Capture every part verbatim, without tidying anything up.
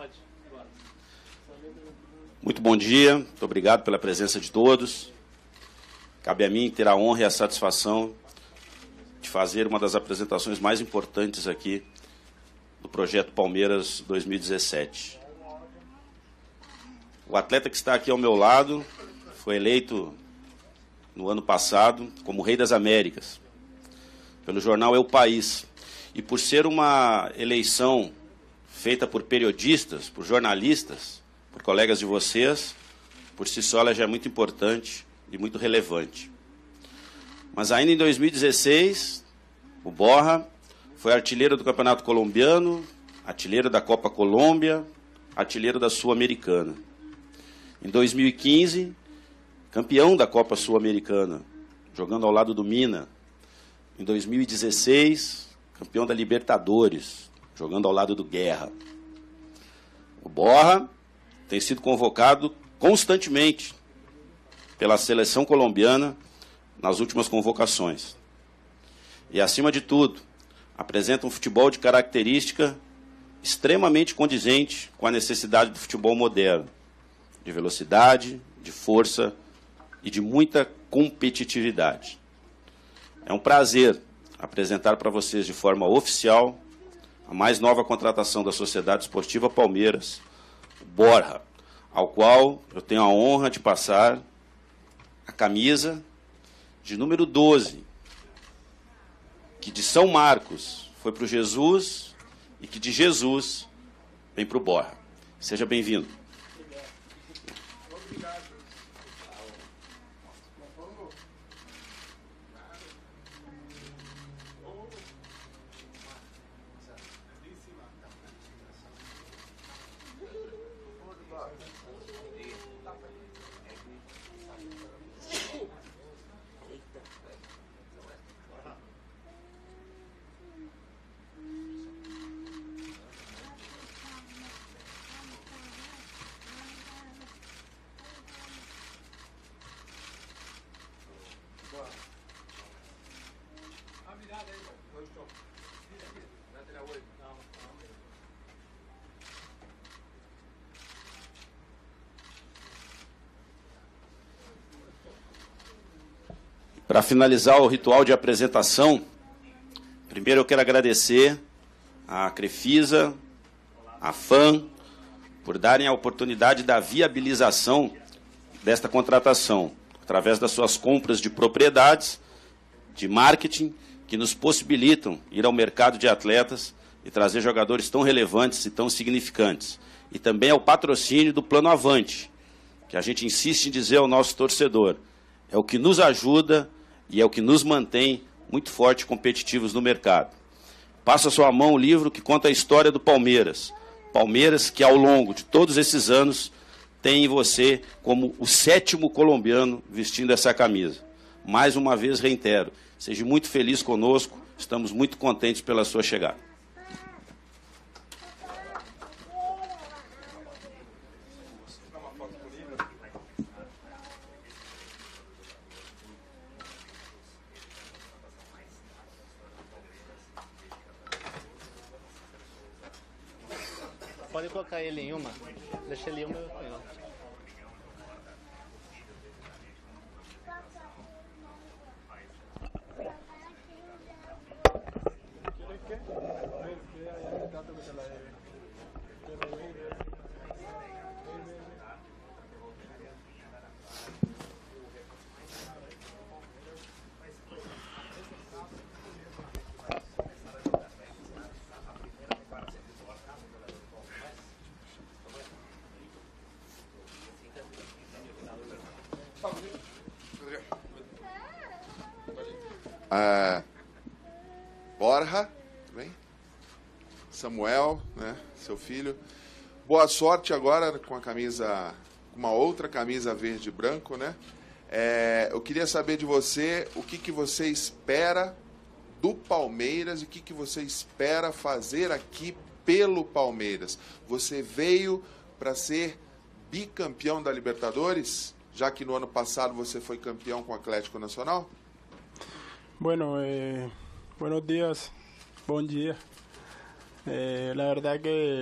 Muito bom dia, muito obrigado pela presença de todos. Cabe a mim ter a honra e a satisfação de fazer uma das apresentações mais importantes aqui do Projeto Palmeiras dois mil e dezessete. O atleta que está aqui ao meu lado foi eleito no ano passado como Rei das Américas, pelo jornal É o País. E por ser uma eleição feita por periodistas, por jornalistas, por colegas de vocês, por si só ela já é muito importante e muito relevante. Mas ainda em dois mil e dezesseis, o Borja foi artilheiro do Campeonato Colombiano, artilheiro da Copa Colômbia, artilheiro da Sul-Americana. Em dois mil e quinze, campeão da Copa Sul-Americana, jogando ao lado do Mina. Em dois mil e dezesseis, campeão da Libertadores, jogando ao lado do Guerra. O Borja tem sido convocado constantemente pela seleção colombiana nas últimas convocações. E, acima de tudo, apresenta um futebol de característica extremamente condizente com a necessidade do futebol moderno, de velocidade, de força e de muita competitividade. É um prazer apresentar para vocês de forma oficial a mais nova contratação da Sociedade Esportiva Palmeiras, o Borja, ao qual eu tenho a honra de passar a camisa de número doze, que de São Marcos foi para o Jesus e que de Jesus vem para o Borja. Seja bem-vindo. Para finalizar o ritual de apresentação, primeiro eu quero agradecer à Crefisa, à F A M, por darem a oportunidade da viabilização desta contratação, através das suas compras de propriedades, de marketing, que nos possibilitam ir ao mercado de atletas e trazer jogadores tão relevantes e tão significantes. E também ao patrocínio do Plano Avante, que a gente insiste em dizer ao nosso torcedor, é o que nos ajuda e é o que nos mantém muito forte e competitivos no mercado. Passo a sua mão o livro que conta a história do Palmeiras. Palmeiras que, ao longo de todos esses anos, tem em você como o sétimo colombiano vestindo essa camisa. Mais uma vez, reitero, seja muito feliz conosco, estamos muito contentes pela sua chegada. Pode colocar ele em uma. Deixa ele em uma e eu ponho. Ah, Borja, bem? Samuel, né, seu filho. Boa sorte agora com a camisa, uma outra camisa verde e branco, né? É, eu queria saber de você o que, que você espera do Palmeiras e o que, que você espera fazer aqui pelo Palmeiras. Você veio para ser bicampeão da Libertadores, já que no ano passado você foi campeão com o Atlético Nacional? Bueno, eh, buenos días, buen día. Eh, la verdad que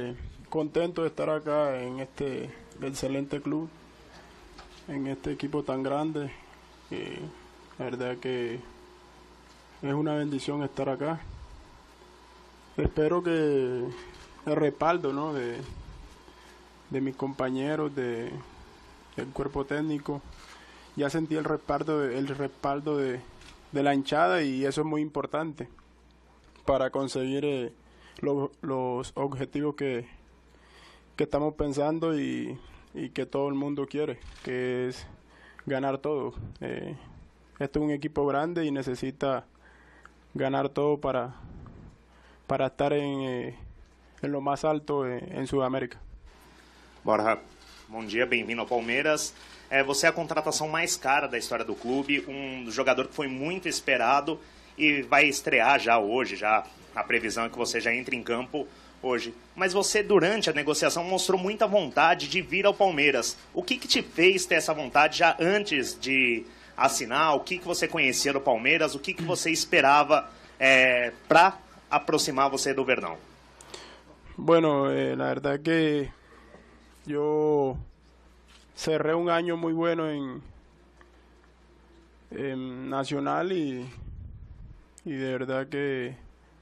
contento de estar acá en este excelente club, en este equipo tan grande. Eh, la verdad que es una bendición estar acá. Espero que el respaldo, ¿no?, de, de mis compañeros, de, del cuerpo técnico. Ya sentí el respaldo, de, el respaldo de, de la hinchada, y eso es muy importante para conseguir eh, lo, los objetivos que, que estamos pensando y, y que todo el mundo quiere, que es ganar todo. Eh, este es un equipo grande y necesita ganar todo para, para estar en, eh, en lo más alto eh, en Sudamérica. Borja, bom dia, bem-vindo ao Palmeiras. É, você é a contratação mais cara da história do clube, um jogador que foi muito esperado e vai estrear já hoje, já a previsão é que você já entre em campo hoje. Mas você, durante a negociação, mostrou muita vontade de vir ao Palmeiras. O que que te fez ter essa vontade já antes de assinar? O que que você conhecia do Palmeiras? O que que você esperava é, para aproximar você do Verdão? Bueno, eh, la verdad que yo cerré un año muy bueno en, en Nacional y, y de verdad que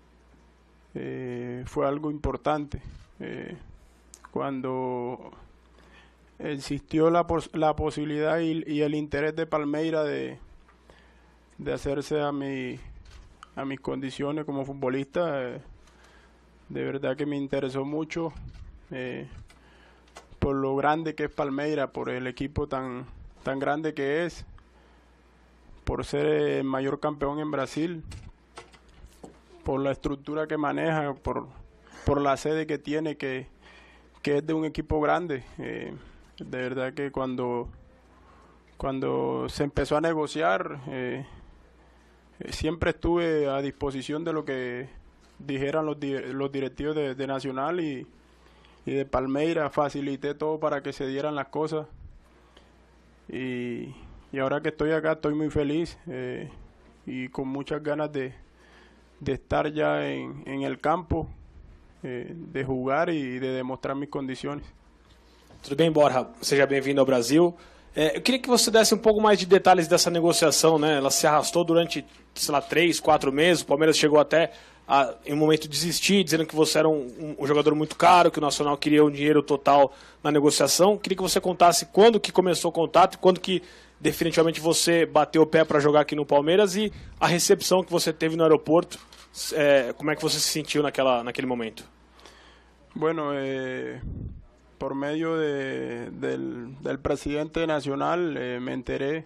eh, fue algo importante. Eh, cuando existió la, pos la posibilidad y, y el interés de Palmeiras de, de hacerse a, mi, a mis condiciones como futbolista, eh, de verdad que me interesó mucho. Eh, por lo grande que es Palmeiras, por el equipo tan, tan grande que es, por ser el mayor campeón en Brasil, por la estructura que maneja, por, por la sede que tiene, que, que es de un equipo grande. Eh, de verdad que cuando, cuando se empezó a negociar, eh, siempre estuve a disposición de lo que dijeran los, los directivos de, de Nacional y y de Palmeiras. Facilité todo para que se dieran las cosas y, y ahora que estoy acá estoy muy feliz eh, y con muchas ganas de, de estar ya en, en el campo, eh, de jugar y de demostrar mis condiciones. Tudo bem, Borja? Seja bem-vindo ao Brasil. É, eu queria que você desse um pouco mais de detalhes dessa negociação, né? Ela se arrastou durante, sei lá, três, quatro meses. O Palmeiras chegou até a, em um momento desistir, dizendo que você era um, um, um jogador muito caro, que o Nacional queria um dinheiro total na negociação. Queria que você contasse quando que começou o contato e quando que definitivamente você bateu o pé para jogar aqui no Palmeiras e a recepção que você teve no aeroporto. É, como é que você se sentiu naquela, naquele momento? Bueno, eh, por medio de, del, del presidente nacional eh, me enteré.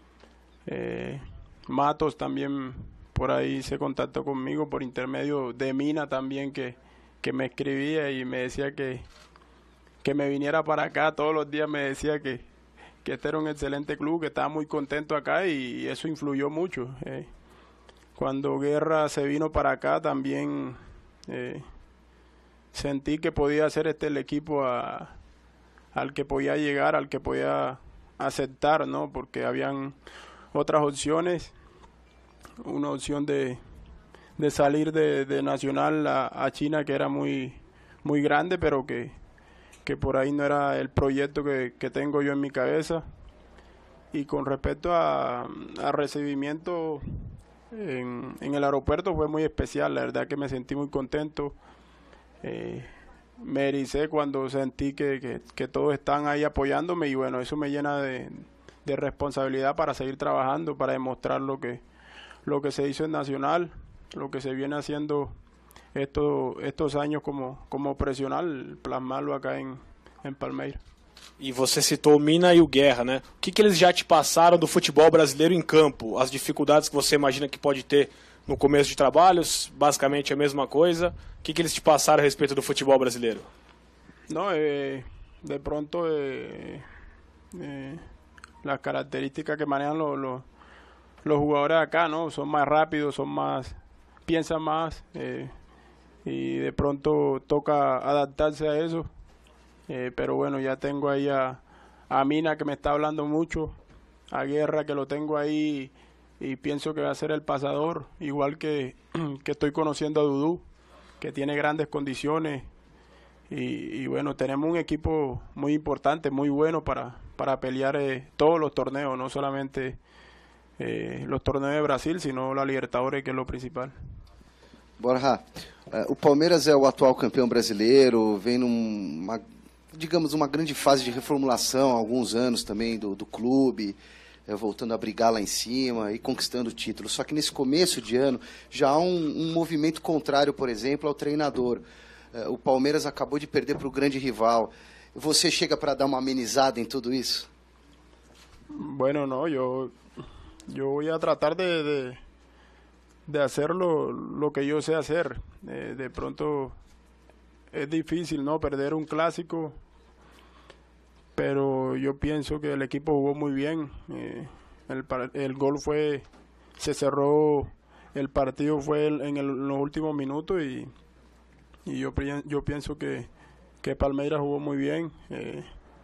Eh, Matos también por ahí se contactó conmigo por intermedio de Mina también, que, que me escribía y me decía que, que me viniera para acá. Todos los días me decía que, que este era un excelente club, que estaba muy contento acá y eso influyó mucho. Eh, cuando Guerra se vino para acá también eh, sentí que podía ser este el equipo a, al que podía llegar, al que podía aceptar, ¿no? Porque habían otras opciones. Una opción de, de salir de, de Nacional a, a China, que era muy, muy grande, pero que, que por ahí no era el proyecto que, que tengo yo en mi cabeza. Y con respecto a, a recibimiento en, en el aeropuerto, fue muy especial. La verdad que me sentí muy contento. Eh, me ericé cuando sentí que, que, que todos están ahí apoyándome, y bueno, eso me llena de, de responsabilidad para seguir trabajando, para demostrar lo que lo que se hizo en Nacional, lo que se viene haciendo estos, estos años como, como profesional, plasmarlo acá en, en Palmeiras. E você citou o Mina e o Guerra, né? O que, que eles já te passaram do futebol brasileiro em campo? As dificuldades que você imagina que pode ter no começo de trabalhos, basicamente a mesma coisa. O que, que eles te passaram a respeito do futebol brasileiro? No, eh, de pronto eh, eh, las características que manejan los, los los jugadores acá, ¿no? Son más rápidos, son más, piensan más, eh, y de pronto toca adaptarse a eso. Eh, pero bueno, ya tengo ahí a, a Mina, que me está hablando mucho, a Guerra, que lo tengo ahí y pienso que va a ser el pasador, igual que, que estoy conociendo a Dudú, que tiene grandes condiciones y, y bueno, tenemos un equipo muy importante, muy bueno para, para pelear eh, todos los torneos, no solamente eh, los torneos de Brasil, sino la Libertadores, que es lo principal. Borja, uh, o Palmeiras é o atual campeão brasileiro, vem numa, digamos, uma grande fase de reformulação há alguns anos também do, do clube, é, voltando a brigar lá em cima e conquistando o título. Só que nesse começo de ano já há um, um movimento contrário, por exemplo, ao treinador. Uh, o Palmeiras acabou de perder para o grande rival. Você chega para dar uma amenizada em tudo isso? Bueno, no, yo, yo voy a tratar de... de... de hacer lo, lo que yo sé hacer. Eh, de pronto es difícil, ¿no?, perder un clásico, pero yo pienso que el equipo jugó muy bien. Eh, el, el gol fue, se cerró, el partido fue en, el, en los últimos minutos y, y yo, yo pienso que, que Palmeiras jugó muy bien. Eh,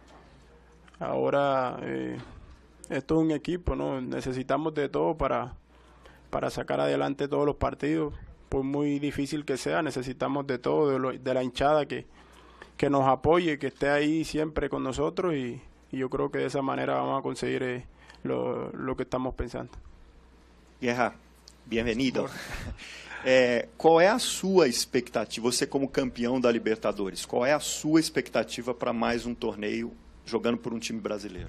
ahora eh, esto es un equipo, ¿no? Necesitamos de todo para para sacar adelante todos los partidos, por muy difícil que sea, necesitamos de todo, de, lo, de la hinchada que, que nos apoye, que esté ahí siempre con nosotros y, y yo creo que de esa manera vamos a conseguir eh, lo, lo que estamos pensando. Guerra, bem-vindo. É, qual é a sua expectativa, você como campeão da Libertadores, qual é a sua expectativa para mais um torneio jogando por um time brasileiro?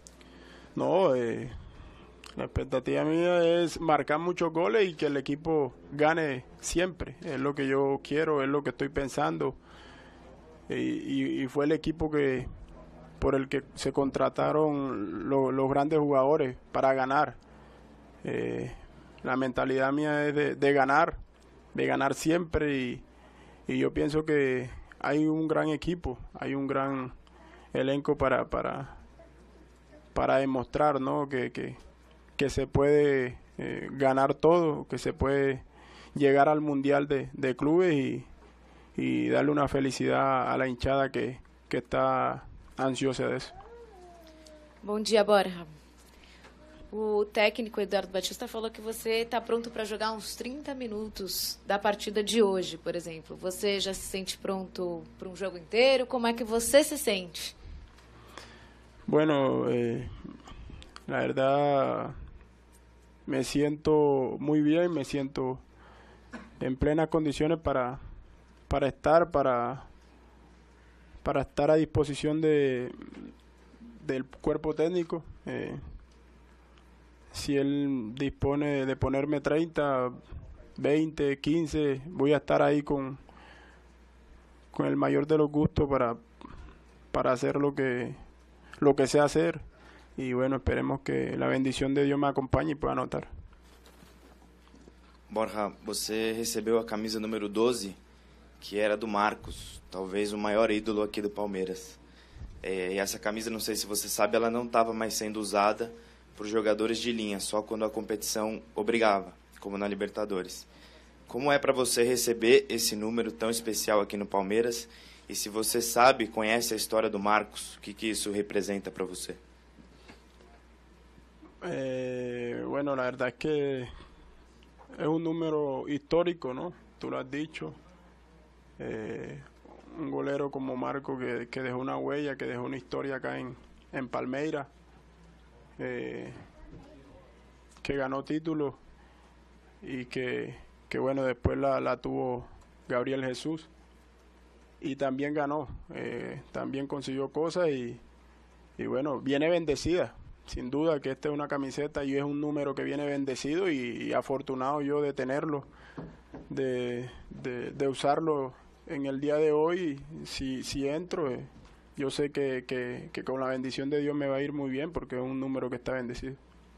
No, eh... La expectativa mía es marcar muchos goles y que el equipo gane siempre. Es lo que yo quiero, es lo que estoy pensando. Y, y, y fue el equipo que por el que se contrataron lo, los grandes jugadores para ganar. Eh, la mentalidad mía es de, de ganar, de ganar siempre. Y, y yo pienso que hay un gran equipo, hay un gran elenco para, para, para demostrar, ¿no?, que... que que se puede eh, ganar todo, que se puede llegar al Mundial de, de Clubes y, y darle una felicidad a la hinchada que, que está ansiosa de eso. Bom dia, Borja. O técnico Eduardo Batista falou que você está pronto para jogar uns trinta minutos da partida de hoje, por exemplo. Você já se sente pronto para um jogo inteiro? Como é que você se sente? Bueno, eh, la verdad... me siento muy bien, me siento en plenas condiciones para, para estar, para, para estar a disposición de, del cuerpo técnico. Eh, si él dispone de ponerme treinta, veinte, quince, voy a estar ahí con, con el mayor de los gustos para, para hacer lo que, lo que sé hacer. Y bueno, esperemos que la bendición de Dios me acompañe y pueda anotar. Borja, você recebeu a camisa número doze, que era do Marcos, talvez o maior ídolo aqui do Palmeiras. É, e essa camisa, não sei se você sabe, ela não estava mais sendo usada por jogadores de linha, só quando a competição obrigava, como na Libertadores. Como é para você receber esse número tão especial aqui no Palmeiras? E se você sabe, conhece a história do Marcos, o que, que isso representa para você? Eh, bueno, la verdad es que es un número histórico, ¿no? Tú lo has dicho. Eh, un golero como Marco que, que dejó una huella, que dejó una historia acá en, en Palmeiras, eh, que ganó títulos y que, que bueno, después la, la tuvo Gabriel Jesús y también ganó, eh, también consiguió cosas y, y bueno, viene bendecida. Sin duda que esta es una camiseta y es un número que viene bendecido y, y afortunado yo de tenerlo, de, de, de usarlo en el día de hoy. Si, si entro, eh, yo sé que, que, que con la bendición de Dios me va a ir muy bien porque es un número que está bendecido.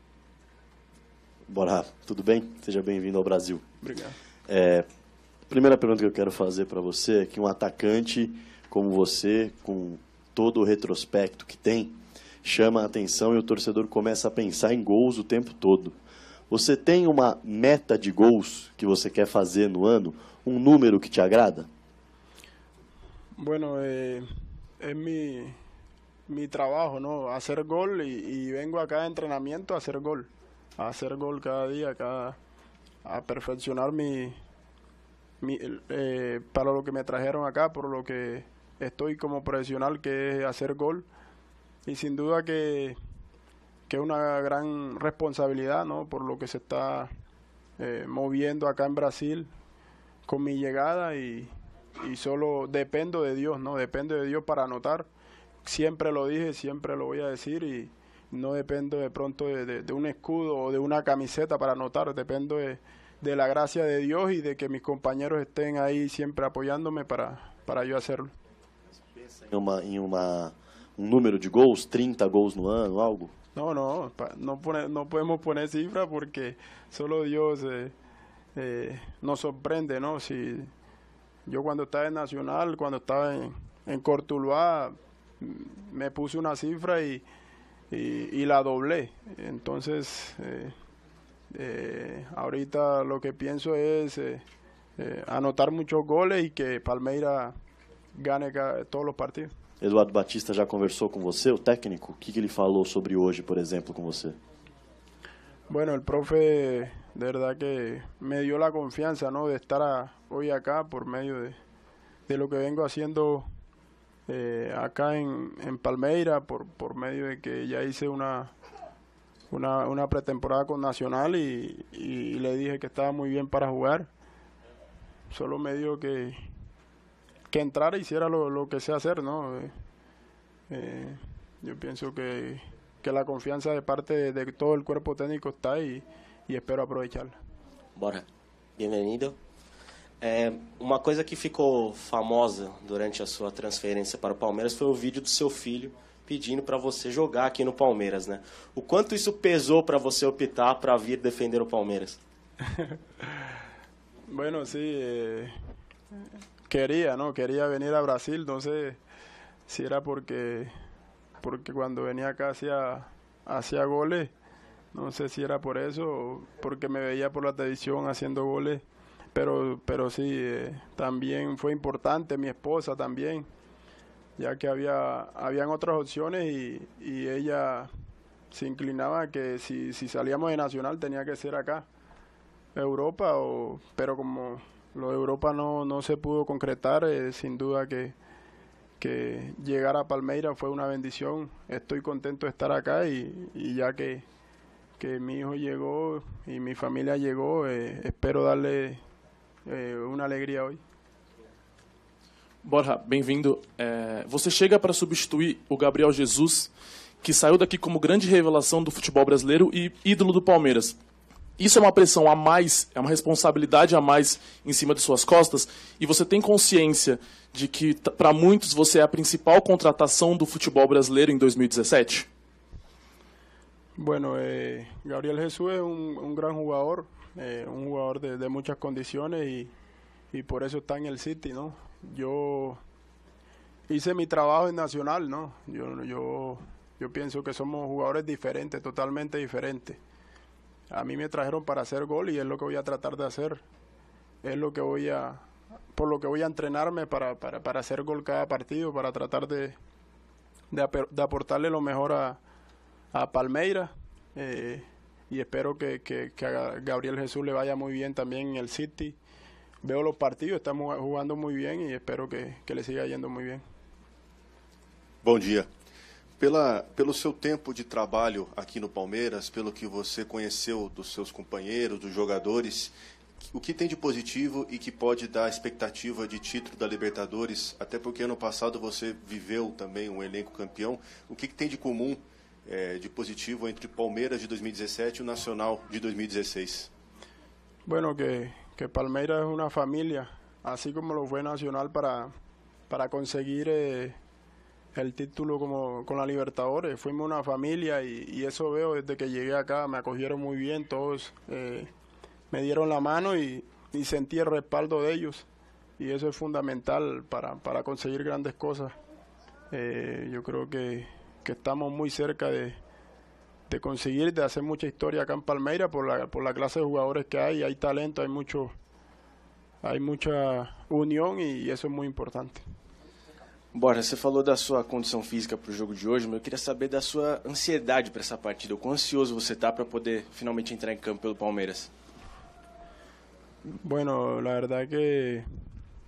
Borja, tudo bem? Seja bem-vindo ao Brasil. Obrigado. É, primeira pergunta que eu quero fazer para você é que um atacante como você, com todo o retrospecto que tem, chama a atenção e o torcedor começa a pensar em gols o tempo todo. Você tem uma meta de gols que você quer fazer no ano? Um número que te agrada? Bueno, eh, es mi, mi trabajo, ¿no? Hacer gol y, y vengo a cada entrenamiento a hacer gol. A hacer gol cada día, cada, a perfeccionar mi, mi eh, para lo que me trajeron acá, por lo que estoy como profesional, que es hacer gol. Y sin duda que, que es una gran responsabilidad, ¿no? Por lo que se está eh, moviendo acá en Brasil con mi llegada, y, y solo dependo de Dios, ¿no? Dependo de Dios para anotar. Siempre lo dije, siempre lo voy a decir, y no dependo de pronto de, de, de un escudo o de una camiseta para anotar, dependo de, de la gracia de Dios y de que mis compañeros estén ahí siempre apoyándome para, para yo hacerlo. Em, uma, em uma, um número de gols, trinta gols no ano, algo? No, no, no, pone, no podemos poner cifra porque solo Dios eh, eh, nos sorprende, ¿no? Si yo cuando estaba en Nacional, cuando estaba en, en Cortuluá, me puse una cifra y, y, y la doblé. Entonces, eh, eh, ahorita lo que pienso es eh, eh, anotar muchos goles y que Palmeiras gane todos los partidos. Eduardo Batista já conversou com você, o técnico? O que, que ele falou sobre hoje, por exemplo, com você? Bueno, el profe de verdad que me dio la confianza, ¿no? De estar a, hoy acá por medio de, de lo que vengo haciendo eh, acá en, en Palmeiras, por, por medio de que ya hice una, una, una pretemporada con Nacional y, y, y le dije que estaba muy bien para jugar. Solo me dio que... que entrara y hiciera lo, lo que sé hacer, ¿no? Eh, eh, yo pienso que, que la confianza de parte de, de todo el cuerpo técnico está y, y espero aprovecharla. Bora, bem-vindo. É, uma coisa que ficou famosa durante a sua transferência para o Palmeiras foi o vídeo do seu filho pedindo para você jogar aqui no Palmeiras, né? O quanto isso pesou para você optar para vir defender o Palmeiras? Bueno, sí, eh, quería, ¿no? Quería venir a Brasil, no sé si era porque, porque cuando venía acá hacía, hacía goles, no sé si era por eso o porque me veía por la televisión haciendo goles, pero, pero sí, eh, también fue importante, mi esposa también, ya que había habían otras opciones y, y ella se inclinaba que si, si salíamos de Nacional tenía que ser acá, Europa, o, pero como lo de Europa no, no se pudo concretar, eh, sin duda que, que llegar a Palmeiras fue una bendición. Estoy contento de estar acá y, y ya que, que mi hijo llegó y mi familia llegó, eh, espero darle eh, una alegría hoy. Borja, bem-vindo. É, você chega para substituir o Gabriel Jesus, que saiu daqui como grande revelação do futebol brasileiro e ídolo do Palmeiras. Isso é uma pressão a mais, é uma responsabilidade a mais em cima de suas costas, e você tem consciência de que, para muitos, você é a principal contratação do futebol brasileiro em dois mil e dezessete? Bueno, eh, Gabriel Jesús es un, un gran jugador, eh, un jugador de, de muchas condiciones y, y por eso está en el City, ¿no? Yo hice mi trabajo en Nacional, ¿no? Yo, yo, yo pienso que somos jugadores diferentes, totalmente diferentes. A mí me trajeron para hacer gol y es lo que voy a tratar de hacer. Es lo que voy a, por lo que voy a entrenarme para, para, para hacer gol cada partido, para tratar de, de, de aportarle lo mejor a, a Palmeiras. Eh, y espero que, que, que a Gabriel Jesús le vaya muy bien también en el City. Veo los partidos, estamos jugando muy bien y espero que, que le siga yendo muy bien. Bom dia. Pela, pelo seu tempo de trabalho aqui no Palmeiras, pelo que você conheceu dos seus companheiros, dos jogadores, o que tem de positivo e que pode dar expectativa de título da Libertadores, até porque ano passado você viveu também um elenco campeão, o que, que tem de comum, é, de positivo entre o Palmeiras de dois mil e dezessete e o Nacional de dois mil e dezesseis? Bueno, que, que Palmeiras es una familia, así como lo fue Nacional para, para conseguir... Eh, el título como con la Libertadores. Fuimos una familia y, y eso veo desde que llegué acá, me acogieron muy bien, todos eh, me dieron la mano y, y sentí el respaldo de ellos y eso es fundamental para, para conseguir grandes cosas. Eh, yo creo que, que estamos muy cerca de, de conseguir, de hacer mucha historia acá en Palmeiras por la, por la clase de jugadores que hay, hay talento, hay mucho, hay mucha unión y, y eso es muy importante. Borja, você falou da sua condição física para o jogo de hoje, mas eu queria saber da sua ansiedade para essa partida. O quão ansioso você está para poder finalmente entrar em campo pelo Palmeiras? Bueno, la verdad que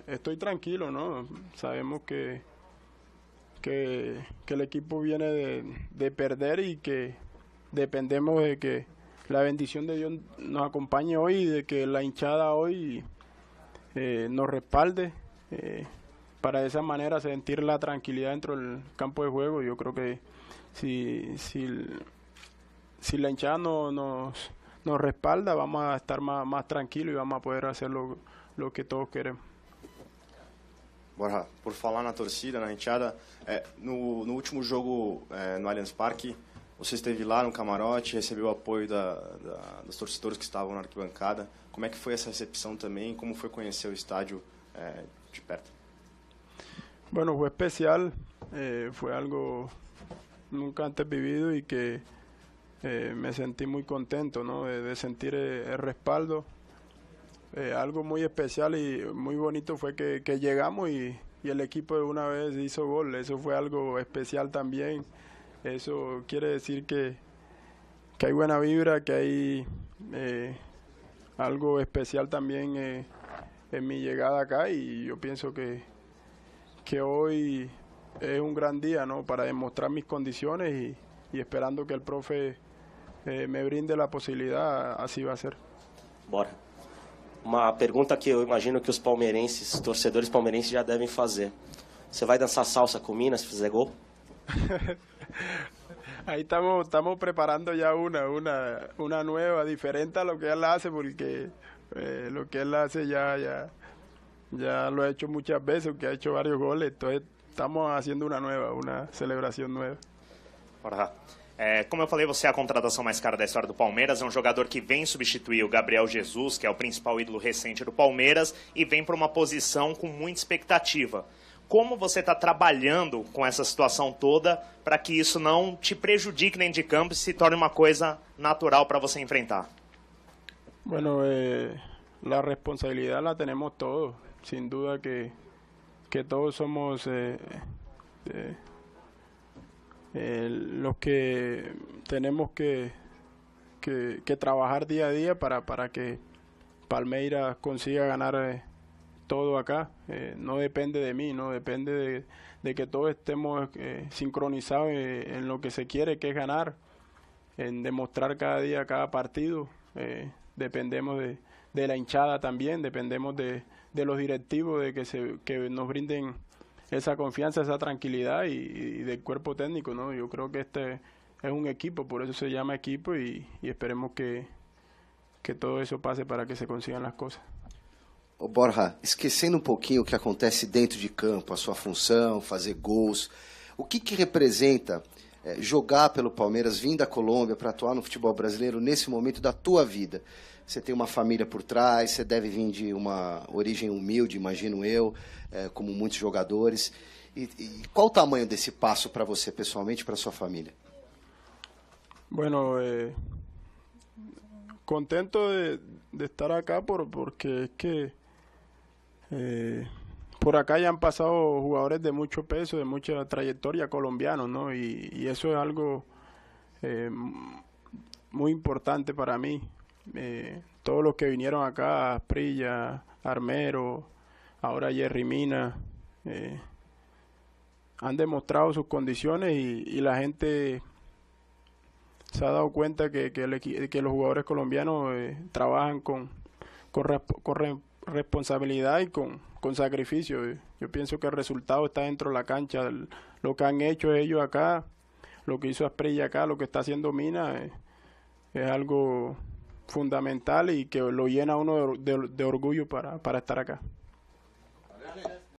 estoy tranquilo, ¿no? Sabemos que, que, que el equipo viene de, de perder y que dependemos de que la bendición de Dios nos acompañe hoy y de que la hinchada hoy eh, nos respalde eh, para de esa manera sentir la tranquilidad dentro del campo de juego. Yo creo que si, si, si la hinchada no, nos, nos respalda, vamos a estar más, más tranquilos y vamos a poder hacer lo, lo que todos queremos. Borja, por falar na torcida, na hinchada, é, no, no último jogo é, no Allianz Parque, você esteve lá no camarote, recebeu o apoio da, da, dos torcedores que estavam na arquibancada. Como é que foi essa recepção também? Como foi conhecer o estádio é, de perto? Bueno, fue especial, eh, fue algo nunca antes vivido y que eh, me sentí muy contento, ¿no? de, de sentir eh, el respaldo. Eh, algo muy especial y muy bonito fue que, que llegamos y, y el equipo de una vez hizo gol. Eso fue algo especial también. Eso quiere decir que, que hay buena vibra, que hay eh, algo especial también eh, en mi llegada acá, y yo pienso que, que hoy es un gran día, ¿no? Para demostrar mis condiciones y, y esperando que el profe eh, me brinde la posibilidad, así va a ser. Bora. Uma pergunta que eu imagino que os palmeirenses, torcedores palmeirenses já devem fazer. Você vai dançar salsa com Minas se fizer gol? Ahí estamos, estamos preparando ya una, una, una nueva, diferente a lo que él hace, porque eh, lo que él hace ya, ya, ya lo ha hecho muchas veces, que ha hecho varios goles, entonces estamos haciendo una nueva, una celebración nueva. Bora. É, como eu falei, você é a contratação mais cara da história do Palmeiras, é um jogador que vem substituir o Gabriel Jesus, que é o principal ídolo recente do Palmeiras, e vem para uma posição com muita expectativa. Como você está trabalhando com essa situação toda para que isso não te prejudique dentro de campo e se torne uma coisa natural para você enfrentar? Bueno, eh, la responsabilidad la tenemos todos, sin duda que, que todos somos eh, eh, eh, los que tenemos que, que, que trabajar día a día para, para que Palmeiras consiga ganar eh, todo acá. Eh, no depende de mí, no depende de, de que todos estemos eh, sincronizados en, en lo que se quiere, que es ganar, en demostrar cada día, cada partido. Eh, dependemos de, de la hinchada también, dependemos de, de los directivos, de que, se, que nos brinden esa confianza, esa tranquilidad y, y del cuerpo técnico, ¿no? Yo creo que este es un equipo, por eso se llama equipo y, y esperemos que, que todo eso pase para que se consigan las cosas. Ô Borja, esquecendo um pouquinho o que acontece dentro de campo, a sua função, fazer gols, o que, que representa é, jogar pelo Palmeiras, vir da Colômbia para atuar no futebol brasileiro nesse momento da tua vida? Você tem uma família por trás, você deve vir de uma origem humilde, imagino eu, é, como muitos jogadores. E, e qual o tamanho desse passo para você pessoalmente e para sua família? Bueno, eh, contento de, de estar acá por, porque es que eh, por acá ya han pasado jugadores de mucho peso, de mucha trayectoria colombianos, ¿no? Y, y eso es algo eh, muy importante para mí. Eh, todos los que vinieron acá, Asprilla, Armero, ahora Jerry Mina, eh, han demostrado sus condiciones y, y la gente se ha dado cuenta que, que, el, que los jugadores colombianos eh, trabajan con, con, con re, responsabilidad y con, con sacrificio. Yo pienso que el resultado está dentro de la cancha. Lo que han hecho ellos acá, lo que hizo Asprilla acá, lo que está haciendo Mina, eh, es algo fundamental y que lo llena uno de, de, de orgullo para, para estar acá.